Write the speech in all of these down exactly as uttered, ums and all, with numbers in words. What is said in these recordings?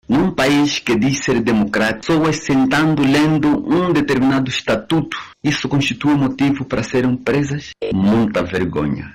Num país que diz ser democrático, pessoas sentando lendo um determinado estatuto, isso constitui motivo para serem presas? Muita vergonha.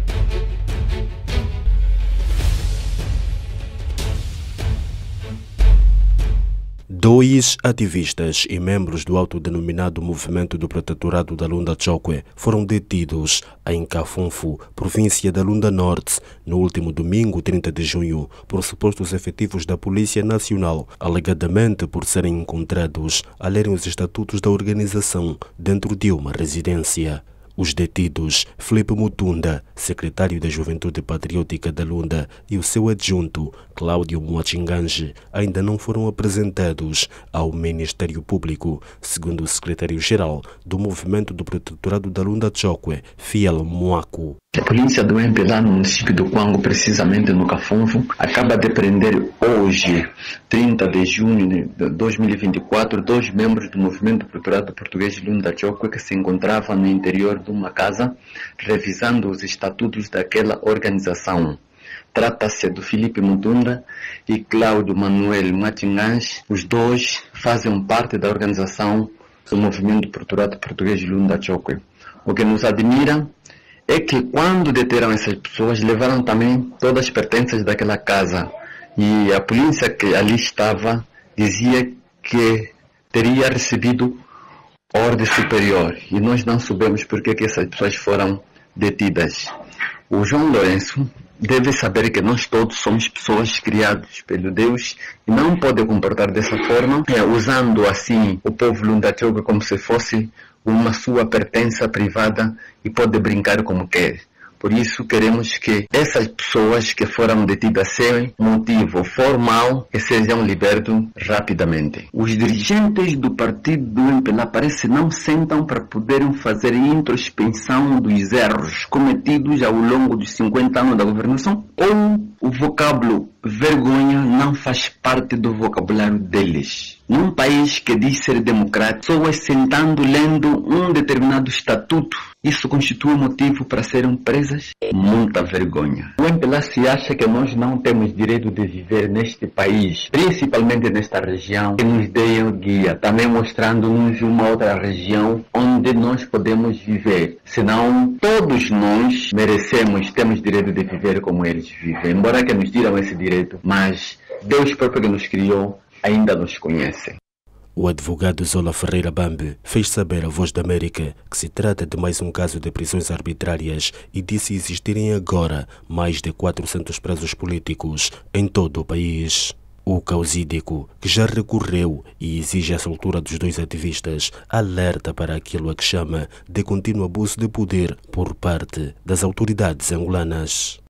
Dois ativistas e membros do autodenominado Movimento do Protetorado da Lunda Chokwe foram detidos em Kafunfu, província da Lunda Norte, no último domingo, trinta de junho, por supostos efetivos da Polícia Nacional, alegadamente por serem encontrados a lerem os estatutos da organização dentro de uma residência. Os detidos, Filipe Mutunda, secretário da Juventude Patriótica da Lunda, e o seu adjunto, Cláudio Mwachinganji, ainda não foram apresentados ao Ministério Público, segundo o secretário-geral do Movimento do Protetorado da Lunda Chokwe, Fiel Mwaku. A polícia do M P lá no município do Kwango, precisamente no Kafunfu, acaba de prender hoje, trinta de junho de dois mil e vinte e quatro, dois membros do Movimento Protetorado Português de Lunda Chokwe que se encontravam no interior de uma casa revisando os estatutos daquela organização. Trata-se do Filipe Mutunda e Cláudio Manuel Mwachinganji. Os dois fazem parte da organização do Movimento Protetorado Português de Lunda Chokwe. O que nos admira é que quando deteram essas pessoas, levaram também todas as pertences daquela casa. E a polícia que ali estava dizia que teria recebido ordem superior. E nós não sabemos por que essas pessoas foram detidas. O João Lourenço deve saber que nós todos somos pessoas criadas pelo Deus e não pode comportar dessa forma, é, usando assim o povo Lunda Chokwe como se fosse uma sua pertença privada e pode brincar como quer. Por isso queremos que essas pessoas que foram detidas sem motivo formal que sejam libertos rapidamente. Os dirigentes do partido do M P L A parece não sentam para poderem fazer introspecção dos erros cometidos ao longo dos cinquenta anos da governação, ou o vocábulo vergonha não faz parte do vocabulário deles. Num país que diz ser democrático, pessoas sentando lendo um determinado estatuto, isso constitui motivo para serem presas? Muita vergonha. O M P L A se acha que nós não temos direito de viver neste país, principalmente nesta região, que nos deem guia, também mostrando-nos uma outra região onde nós podemos viver. Senão, todos nós merecemos, temos direito de viver como eles vivem, embora que nos tiram esse direito, mas Deus próprio que nos criou ainda nos conhece. O advogado Zola Ferreira Bambe fez saber à Voz da América que se trata de mais um caso de prisões arbitrárias e disse existirem agora mais de quatrocentos presos políticos em todo o país. O causídico, que já recorreu e exige a soltura dos dois ativistas, alerta para aquilo a que chama de contínuo abuso de poder por parte das autoridades angolanas.